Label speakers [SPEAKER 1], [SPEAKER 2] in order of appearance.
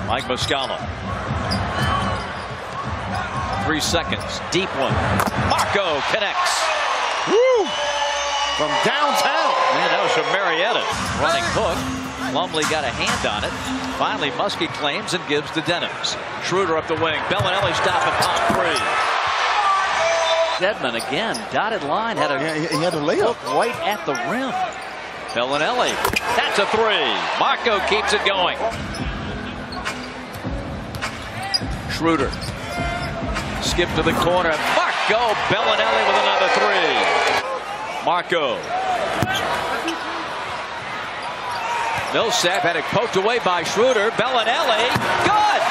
[SPEAKER 1] Mike Muscala. 3 seconds. Deep one. Marco connects.
[SPEAKER 2] Woo! From downtown.
[SPEAKER 1] Man, that was from Marietta. Running hook. Plumlee got a hand on it. Finally, Muskie claims and gives to Denims. Schroeder up the wing. Belinelli stop and pop three. Dedmon again. Dotted line. Had a
[SPEAKER 2] he had a layup
[SPEAKER 1] right at the rim. Belinelli. That's a three. Marco keeps it going. Schroeder. Skip to the corner. Marco. Belinelli with another three. Marco. Millsap had it poked away by Schroeder. Belinelli. Good.